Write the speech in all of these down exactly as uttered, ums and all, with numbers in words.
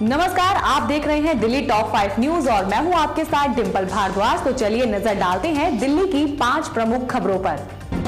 नमस्कार, आप देख रहे हैं दिल्ली टॉप फाइव न्यूज और मैं हूं आपके साथ डिंपल भारद्वाज। तो चलिए नजर डालते हैं दिल्ली की पांच प्रमुख खबरों पर।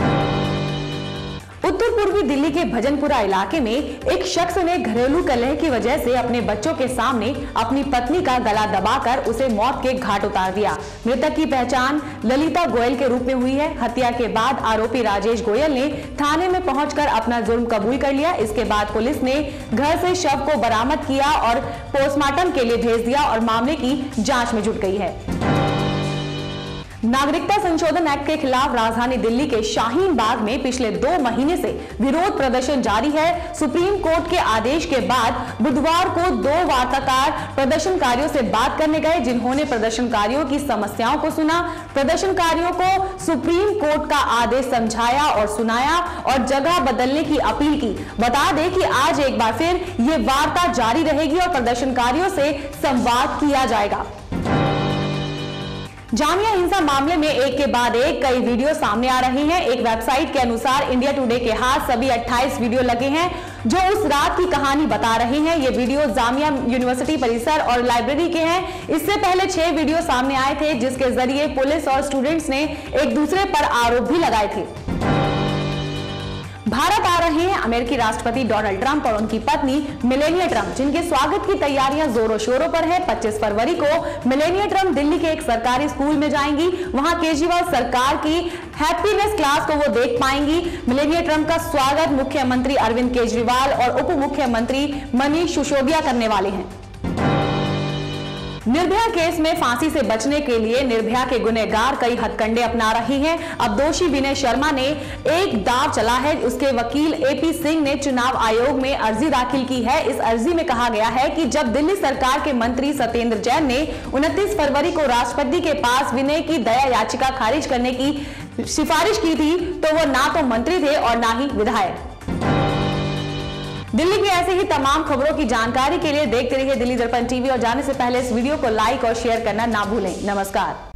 उत्तर पूर्वी दिल्ली के भजनपुरा इलाके में एक शख्स ने घरेलू कलह की वजह से अपने बच्चों के सामने अपनी पत्नी का गला दबाकर उसे मौत के घाट उतार दिया। मृतक की पहचान ललिता गोयल के रूप में हुई है। हत्या के बाद आरोपी राजेश गोयल ने थाने में पहुंचकर अपना जुर्म कबूल कर लिया। इसके बाद पुलिस ने घर से शव को बरामद किया और पोस्टमार्टम के लिए भेज दिया और मामले की जांच में जुट गई है। नागरिकता संशोधन एक्ट के खिलाफ राजधानी दिल्ली के शाहीन बाग में पिछले दो महीने से विरोध प्रदर्शन जारी है। सुप्रीम कोर्ट के आदेश के बाद बुधवार को दो वार्ताकार प्रदर्शनकारियों से बात करने गए, जिन्होंने प्रदर्शनकारियों की समस्याओं को सुना, प्रदर्शनकारियों को सुप्रीम कोर्ट का आदेश समझाया और सुनाया और जगह बदलने की अपील की। बता दें कि आज एक बार फिर ये वार्ता जारी रहेगी और प्रदर्शनकारियों से संवाद किया जाएगा। जामिया हिंसा मामले में एक के बाद एक कई वीडियो सामने आ रही हैं। एक वेबसाइट के अनुसार इंडिया टुडे के हाथ सभी अट्ठाईस वीडियो लगे हैं जो उस रात की कहानी बता रहे हैं। ये वीडियो जामिया यूनिवर्सिटी परिसर और लाइब्रेरी के हैं। इससे पहले छह वीडियो सामने आए थे जिसके जरिए पुलिस और स्टूडेंट्स ने एक दूसरे पर आरोप भी लगाए थे। भारत आ रहे हैं अमेरिकी राष्ट्रपति डोनाल्ड ट्रंप और उनकी पत्नी मेलानिया ट्रंप, जिनके स्वागत की तैयारियां जोरों शोरों पर है। पच्चीस फरवरी को मेलानिया ट्रंप दिल्ली के एक सरकारी स्कूल में जाएंगी। वहां केजरीवाल सरकार की हैप्पीनेस क्लास को वो देख पाएंगी। मेलानिया ट्रंप का स्वागत मुख्यमंत्री अरविंद केजरीवाल और उप मुख्यमंत्री मनीष सिसोदिया करने वाले हैं। निर्भया केस में फांसी से बचने के लिए निर्भया के गुनहगार कई हथकंडे अपना रहे हैं। अब दोषी विनय शर्मा ने एक दांव चला है। उसके वकील एपी सिंह ने चुनाव आयोग में अर्जी दाखिल की है। इस अर्जी में कहा गया है कि जब दिल्ली सरकार के मंत्री सत्येंद्र जैन ने उनतीस फरवरी को राष्ट्रपति के पास विनय की दया याचिका खारिज करने की सिफारिश की थी तो वो ना तो मंत्री थे और ना ही विधायक। दिल्ली की ऐसे ही तमाम खबरों की जानकारी के लिए देखते रहिए दिल्ली दर्पण टीवी और जाने से पहले इस वीडियो को लाइक और शेयर करना ना भूलें। नमस्कार।